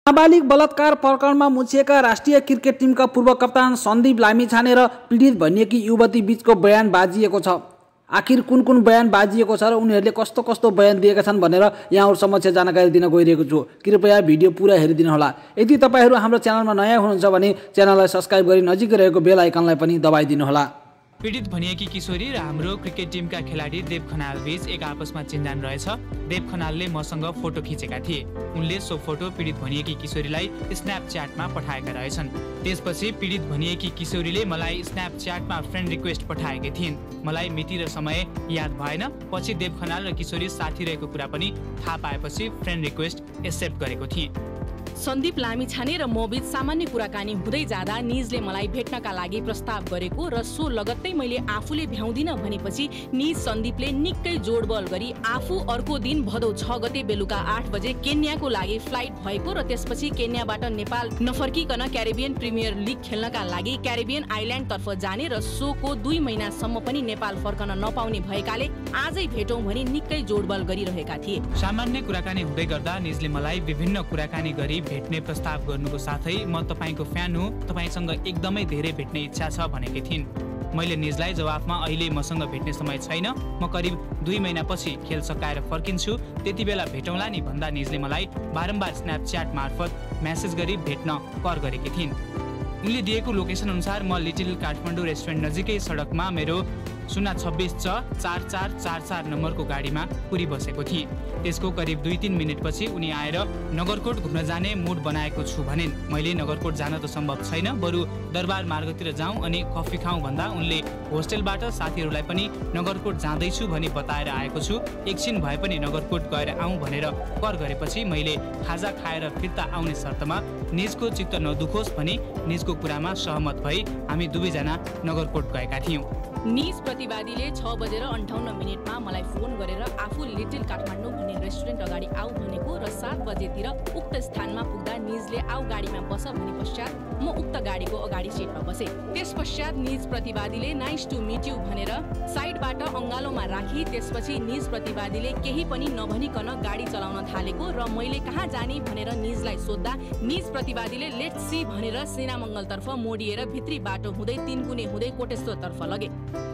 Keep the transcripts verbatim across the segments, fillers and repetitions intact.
नाबालिग बलात्कार प्रकरणमा मुछिएका राष्ट्रिय क्रिकेट टिमका पूर्व कप्तान सन्दीप लामिछाने र पीडित भनिएकी युवती बीचको बयान बाजिएको छ। आखिर कुन कुन बयान बाजिएको छ र उनीहरूले कस्तो कस्तो बयान दिएका छन् भनेर यहाँहरु समक्ष जानकारी दिन गइरहेको छु। कृपया भिडियो पुरा हेरिदिनु होला। यदि तपाईहरु हाम्रो च्यानलमा नयाँ हुनुहुन्छ भने च्यानललाई सब्स्क्राइब गरी नजिकै रहेको बेल आइकनलाई पनि दबाइदिनु होला। पीडित भनिएकी किशोरी र हाम्रो क्रिकेट टिमका खेलाडी देव खनाल बीच एक आपसमा चिन्जान रहेछ। देव खनालले मसँग फोटो खिचेका थिए। उनले सो फोटो पीडित भनिएकी किशोरीलाई स्न्यापच्याटमा पठाएका रहेछन्। त्यसपछि पीडित भनिएकी किशोरीले मलाई स्न्यापच्याटमा फ्रेन्ड रिक्वेस्ट पठाएकी थिइन्। मलाई मिति र समय याद भएन। पछि देव खनाल र किशोरी साथी रहेको कुरा पनि थाहा पाएपछि फ्रेन्ड रिक्वेस्ट एक्सेप्ट गरेको थिएँ। सन्दीप लामिछाने र म बीच सामान्य कुराकानी हुँदै जाँदा निजले मलाई भेट्नका लागि प्रस्ताव गरेको र सो लगत्तै मैले आफूले भ्याउँदिन भनेपछि निज सन्दीपले निकै जोडबल गरी आफू अर्को दिन भदौ छ गते बेलुका आठ बजे केन्याको लागि फ्लाइट भएको र त्यसपछि केन्याबाट नेपाल नफर्किकन क्यारिबियन प्रिमियर लिग खेल्नका लागि क्यारिबियन आइल्यान्ड तर्फ जाने र सोको दुई महिनासम्म पनि नेपाल फर्कन नपाउने भएकाले आजै भेटौं भनी निकै जोडबल गरिरहेका थिए। सामान्य कुराकानी हुँदै गर्दा निजले मलाई विभिन्न कुराकानी गरी भेट्ने प्रस्ताव गर्नुको साथै म तपाईको फ्यान हुँ, तपाईसँग एकदमै धेरै भेट्ने इच्छा छ भनेकी थिइन्। मैले निजलाई जवाफमा अहिले मसँग भेट्ने समय छैन, म करिब दुई महिनापछि खेल सकाएर फर्किन्छु, त्यति बेला भेटौँला नि भन्दा निजले मलाई बारम्बार स्न्यापच्याट मार्फत मेसेज गरी भेट्न कर गरेकी थिइन्। उनले दिएको लोकेसन अनुसार म लिटिल काठमाडौँ रेस्टुरेन्ट नजिकै सडकमा मेरो शून्य छब्बिस छ चार चार चार चार नम्बरको गाडीमा पुरी बसेको थिएँ। त्यसको करिब दुई तीन मिनटपछि उनी आएर नगरकोट घुम्न जाने मुड बनाएको छु भनिन्। मैले नगरकोट जान त सम्भव छैन, बरु दरबार मार्गतिर जाउँ अनि कफी खाउँ भन्दा उनले होस्टेलबाट साथीहरूलाई पनि नगरकोट जाँदैछु भनी बताएर आएको छु, एकछिन भए पनि नगरकोट गएर आउँ भनेर कर गरेपछि मैले खाजा खाएर फिर्ता आउने शर्तमा निजको चित्त नदुखोस् भनी निजको कुरामा सहमत भई हामी दुवैजना नगरकोट गएका थियौँ। निज प्रतिवादीले छ बजेर अन्ठाउन्न मिनटमा मलाई फोन गरेर आफू लिटिल काठमाडौँ भन्ने रेस्टुरेन्ट अगाडि आऊ भनेको र सात बजेतिर उक्त स्थानमा पुग्दा निजले आऊ गाडीमा बस भने पश्चात म उक्त गाडीको अगाडि सिटमा बसे। त्यस पश्चात निज प्रतिवादीले नाइस टु मिट यु भनेर साइडबाट अङ्गालोमा राखी त्यसपछि निज प्रतिवादीले केही पनि नभनिकन गाडी चलाउन थालेको र मैले कहाँ जाने भनेर निजलाई सोद्धा निज प्रतिवादीले लेट्स सी भनेर सेनामङ्गलतर्फ मोडिएर भित्री बाटो हुँदै तीनकुने हुँदै कोटेश्वरतर्फ लगे।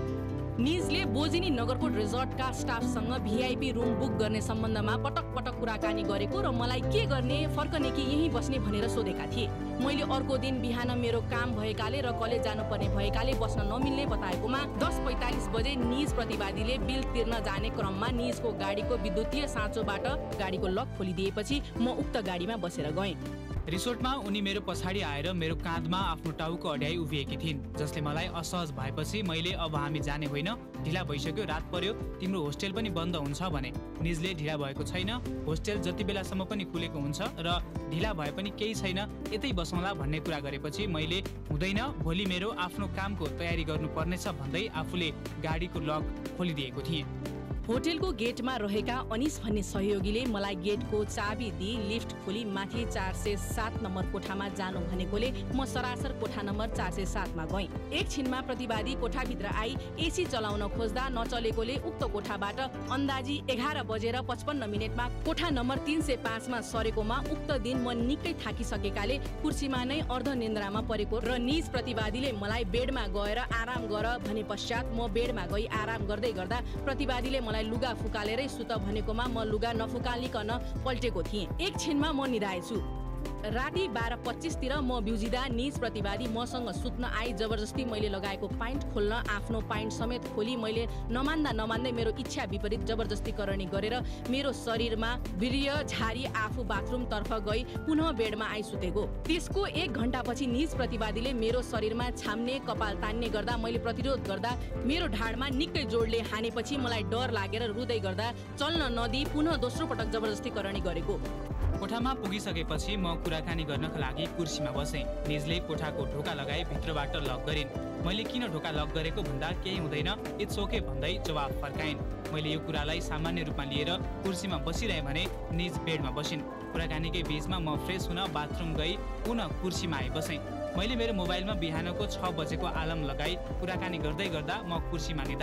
निजले बोजिनी नगरकोट रिजोर्टका स्टाफसँग भिआइपी रुम बुक गर्ने सम्बन्धमा पटक पटक कुराकानी गरेको र मलाई के गर्ने फर्कने कि यहीँ बस्ने भनेर सोधेका थिए। मैले अर्को दिन बिहान मेरो काम भएकाले र कलेज जानुपर्ने भएकाले बस्न नमिल्ने बताएकोमा दस पैँतालिस बजे निज प्रतिवादीले बिल तिर्न जाने क्रममा निजको गाडीको विद्युतीय साँचोबाट गाडीको लक खोलिदिएपछि म उक्त गाडीमा बसेर गएँ। रिसोर्टमा उनी मेरो पछाडि आएर मेरो काँधमा आफ्नो टाउको अड्याई उभिएकी थिइन्, जसले मलाई असहज भएपछि मैले अब हामी जाने होइन, ढिला भइसक्यो, रात पर्यो, तिम्रो होस्टेल पनि बन्द हुन्छ भने। निजले ढिला भएको छैन, होस्टेल जति बेलासम्म पनि खुलेको हुन्छ र ढिला भए पनि केही छैन, यतै बसौँला भन्ने कुरा गरेपछि मैले हुँदैन, भोलि मेरो आफ्नो कामको तयारी गर्नुपर्नेछ भन्दै आफूले गाडीको लक खोलिदिएको थिएँ। होटेलको गेटमा रहेका अनिस भन्ने सहयोगीले मलाई गेटको चाबी दिई लिफ्ट खोली माथि चार सय सात नम्बर कोठामा जानु भनेकोले म सरासर कोठा नम्बर चार सय सातमा गएँ। एकछिनमा प्रतिवादी कोठाभित्र आई एसी चलाउन खोज्दा नचलेकोले उक्त कोठाबाट अन्दाजी एघार बजेर पचपन्न मिनटमा कोठा नम्बर तीन सय पाँचमा सरेकोमा उक्त दिन म निकै थाकिसकेकाले कुर्सीमा नै अर्धनिन्द्रामा परेको र निज प्रतिवादीले मलाई बेडमा गएर आराम गर भने पश्चात म बेडमा गई आराम गर्दै गर्दा प्रतिवादीले मलाई लुगा फुकालेरै सुत भनेकोमा म लुगा नफुकालिकन पल्टेको थिएँ। एकछिनमा म निदाएछु। राति बाह्र पच्चिसतिर म बिउजिँदा निज प्रतिवादी मसँग सुत्न आई जबरजस्ती मैले लगाएको पाइन्ट खोल्न आफ्नो पाइन्ट समेत खोली मैले नमान्दा नमान्दै मेरो इच्छा विपरीत जबरजस्तीकरणी गरेर मेरो शरीरमा वीर्य झारी आफू बाथरुमतर्फ गई पुनः बेडमा आई सुतेको। त्यसको एक घण्टापछि निज प्रतिवादीले मेरो शरीरमा छाम्ने कपाल तान्ने गर्दा मैले प्रतिरोध गर्दा मेरो ढाडमा निकै जोडले हानेपछि मलाई डर लागेर रुँदै गर्दा चल्न नदिई पुनः दोस्रो पटक जबरजस्तीकरणी गरेको। कोठामा पुगिसकेपछि म कुराकानी गर्नका लागि कुर्सीमा बसेँ। निजले कोठाको ढोका लगाई भित्रबाट लक गरिन्। मैले किन ढोका लक गरेको भन्दा केही हुँदैन, इट्स ओके भन्दै जवाफ फर्काइन्। मैले यो कुरालाई सामान्य रूपमा लिएर कुर्सीमा बसिरहेँ भने निज बेडमा बसिन्। कुराकानीकै बीचमा म फ्रेस हुन बाथरुम गई पुनः कुर्सीमा आई बसेँ। मैले मेरो मोबाइलमा बिहानको छ बजेको आलार्म लगाई कुराकानी गर्दै गर्दा म कुर्सीमा निदाएँ।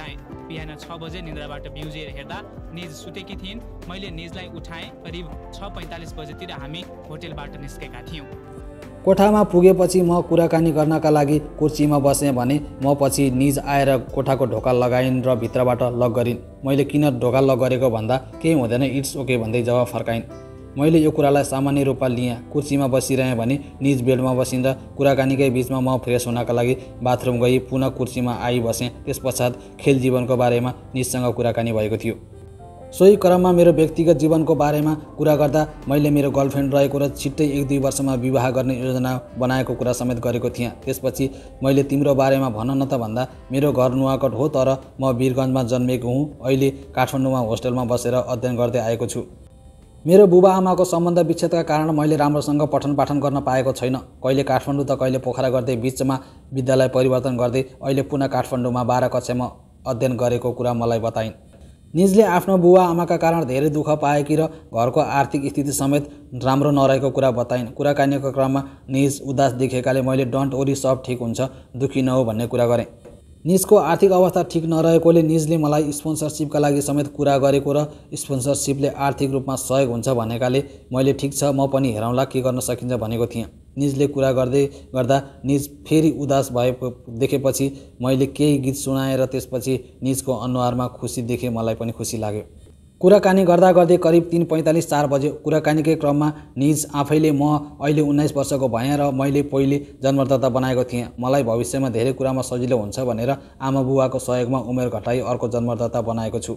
बिहान छ बजे निन्द्राबाट बिउजेर हेर्दा निज सुतेकी थिइन्। मैले निजलाई उठाएँ। करिब छ पैँतालिस बजेतिर हामी होटेलबाट निस्केका थियौँ। कोठामा पुगेपछि म कुराकानी गर्नका लागि कुर्सीमा बसेँ भने म पछि निज आएर कोठाको ढोका लगाइन् र भित्रबाट लक गरिन्। मैले किन ढोका लक गरेको भन्दा केही हुँदैन, इट्स ओके भन्दै जवाफ फर्काइन्। मैले यो कुरालाई सामान्य रूपमा लिएँ। कुर्सीमा बसिरहेँ भने निज बेडमा बसिन् र कुराकानीकै बिचमा म फ्रेस हुनका लागि बाथरुम गई पुनः कुर्सीमा आई बसेँ। त्यस पश्चात खेल जीवनको बारेमा निजसँग कुराकानी भएको थियो। सोही क्रममा मेरो व्यक्तिगत जीवनको बारेमा कुरा गर्दा मैले मेरो गर्लफ्रेन्ड रहेको र छिट्टै एक दुई वर्षमा विवाह गर्ने योजना बनाएको कुरा समेत गरेको थिएँ। त्यसपछि मैले तिम्रो बारेमा भन न त भन्दा मेरो घर नुवाकोट हो तर म वीरगञ्जमा जन्मेको हुँ। अहिले काठमाडौँमा होस्टेलमा बसेर अध्ययन गर्दै आएको छु। मेरो बुबा आमाको सम्बन्ध विच्छेदका कारण मैले राम्रोसँग पठन पाठन गर्न पाएको छैन। कहिले काठमाडौँ त कहिले पोखरा गर्दै बिचमा विद्यालय परिवर्तन गर्दै अहिले पुनः काठमाडौँमा बाह्र कक्षामा अध्ययन गरेको कुरा मलाई बताइन्। निजले आफ्नो बुबा आमाका कारण धेरै दुःख पाएकी र घरको आर्थिक स्थिति समेत राम्रो नरहेको कुरा बताइन्। कुराकानीको क्रममा निज उदास देखेकाले मैले डोन्ट वरी सब ठिक हुन्छ, दुखी नहो भन्ने कुरा गरेँ। निजको आर्थिक अवस्था ठिक नरहेकोले निजले मलाई स्पोन्सरसिपका लागि समेत कुरा गरेको र स्पोन्सरसिपले आर्थिक रूपमा सहयोग हुन्छ भनेकाले मैले ठिक छ म पनि हेरौँला के गर्न सकिन्छ भनेको थिएँ। निजले कुरा गर्दै गर्दा निज फेरि उदास भएको देखेपछि मैले केही गीत सुनाएँ र त्यसपछि निजको अनुहारमा खुसी देखे मलाई पनि खुसी लाग्यो। कुराकानी गर्दा गर्दै करिब तीन पैँतालिस चार बजे कुराकानीकै क्रममा निज आफैले म अहिले उन्नाइस वर्षको भएँ र मैले पहिले जन्मदाता बनाएको थिएँ। मलाई भविष्यमा धेरै कुरामा सजिलो हुन्छ भनेर आमा बुबाको सहयोगमा उमेर घटाई अर्को जन्मदाता बनाएको छु।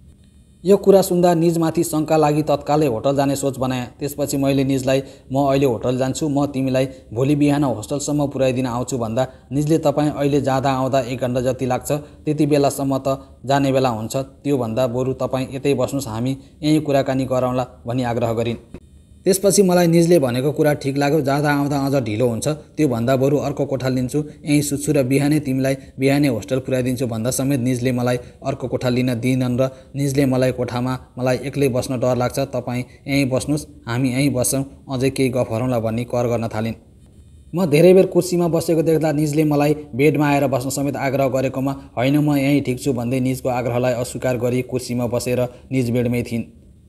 यो कुरा सुन्दा निजमाथि शङ्का लागि तत्कालै होटल जाने सोच बनाएँ। त्यसपछि मैले निजलाई म अहिले होटल जान्छु, म तिमीलाई भोलि बिहान होस्टलसम्म पुर्याइदिन आउँछु भन्दा निजले तपाईँ अहिले जाँदा आउँदा एक घन्टा जति लाग्छ, त्यति बेलासम्म त जाने बेला हुन्छ, त्योभन्दा बरु तपाईँ यतै बस्नुहोस्, हामी यहीँ कुराकानी गरौँला भनी आग्रह गरिन्। त्यसपछि मलाई निजले भनेको कुरा ठिक लाग्यो। जाँदा आउँदा अझ ढिलो हुन्छ, त्योभन्दा बरु अर्को कोठा लिन्छु, यहीँ सुत्छु र बिहानै तिमीलाई बिहानै होस्टल पुर्याइदिन्छु भन्दा समेत निजले मलाई अर्को कोठा लिन दिइनन् र निजले मलाई कोठामा मलाई एक्लै बस्न डर लाग्छ, तपाईँ यहीँ बस्नुहोस्, हामी यहीँ बस्छौँ, अझै केही गफ गरौँला भनी कर गर्न थालिन्। म धेरै बेर कुर्सीमा बसेको देख्दा निजले मलाई बेडमा आएर बस्न समेत आग्रह गरेकोमा होइन म यहीँ ठिक छु भन्दै निजको आग्रहलाई अस्वीकार गरी कुर्सीमा बसेर निज बेडमै थिइन्।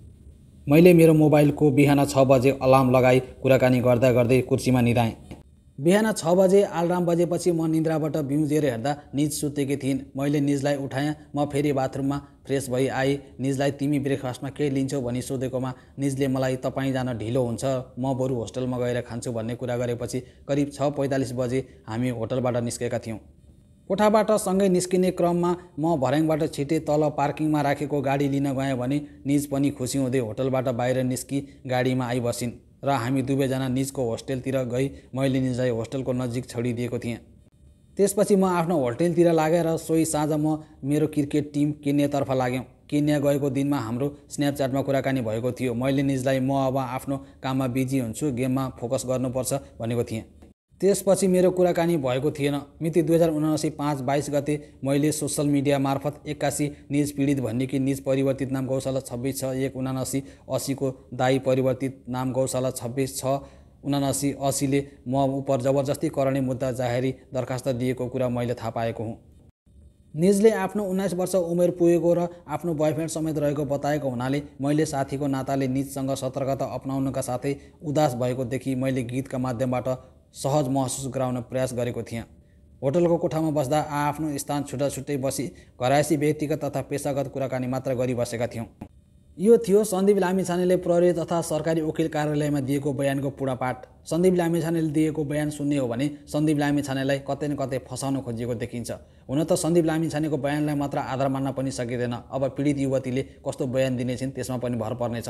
मैले मेरो मोबाइलको बिहान छ बजे अलार्म लगाई कुराकानी गर्दा गर्दै कुर्सीमा निदाएँ। बिहान छ बजे अलार्म बजेपछि म निन्द्राबाट बिउजेर हेर्दा निज सुतेकी थिइन्। मैले निजलाई उठाएँ। म फेरि बाथरुममा फ्रेस भई आई। निजलाई तिमी ब्रेकफास्टमा के लिन्छौ भनी सोधेकोमा निजले मलाई तपाईँ जान ढिलो हुन्छ, म बरु होस्टेलमा गएर खान्छु भन्ने कुरा गरेपछि करिब छ पैँतालिस बजे हामी होटलबाट निस्केका थियौँ। कोठाबाट सँगै निस्किने क्रममा म भर्याङबाट छिटे तल पार्किङमा राखेको गाडी लिन गएँ भने निज पनि खुसी हुँदै होटलबाट बाहिर निस्की गाडीमा आइबसिन् र हामी दुवैजना निजको होस्टेलतिर गई मैले निजलाई होस्टेलको नजिक छोडिदिएको थिएँ। त्यसपछि म आफ्नो होटेलतिर लागेँ र सोही साँझ म मेरो क्रिकेट टिम केन्यातर्फ लाग्यौँ। केन्या गएको दिनमा हाम्रो स्न्यापच्याटमा कुराकानी भएको थियो। मैले निजलाई म अब आफ्नो काममा बिजी हुन्छु, गेममा फोकस गर्नुपर्छ भनेको थिएँ। त्यसपछि मेरो कुराकानी भएको थिएन। मिति दुई हजार उनासी पाँच बाइस गते मैले सोसल मिडिया मार्फत एक्कासी निज पीडित भन्ने कि निज परिवर्तित नाम गौशाला छब्बिस छ एक उनासी असीको दाई परिवर्तित नाम गौशाला छब्बिस छ उनासी असीले म उप जबरजस्ती करने मुद्दा जाहेरी दरखास्त दिएको कुरा मैले थाहा पाएको हुँ। निजले आफ्नो उन्नाइस वर्ष उमेर पुगेको र आफ्नो बोयफ्रेन्ड समेत रहेको बताएको हुनाले मैले साथीको नाताले निजसँग सतर्कता अपनाउनका साथै उदास भएको देखि मैले गीतका माध्यमबाट सहज महसुस गराउन प्रयास गरेको थिएँ। होटलको कोठामा बस्दा आफ्नो स्थान छुट्टा छुट्टै बसी घरायसी व्यक्तिगत तथा पेसागत कुराकानी मात्र गरिबसेका थियौँ। यो थियो सन्दीप लामिछानेले प्रहरी तथा सरकारी वकिल कार्यालयमा दिएको बयानको पूर्णपाठ। सन्दीप लामिछानेले दिएको बयान सुन्ने हो भने सन्दीप लामिछानेलाई कतै न कतै फसाउन खोजिएको देखिन्छ। हुन त सन्दीप लामिछानेको बयानलाई मात्र आधार मान्न पनि सकिँदैन, अब पीडित युवतीले कस्तो बयान दिनेछिन् त्यसमा पनि भर पर्नेछ।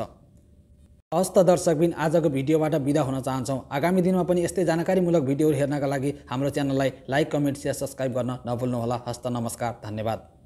हस् त दर्शकबिन, आजको भिडियोबाट बिदा हुन चाहन्छौँ। आगामी दिनमा पनि यस्तै जानकारीमूलक भिडियोहरू हेर्नका लागि हाम्रो च्यानललाई लाइक, कमेन्ट, शेयर, सब्सक्राइब गर्न नभुल्नुहोला। हस्त नमस्कार, धन्यवाद।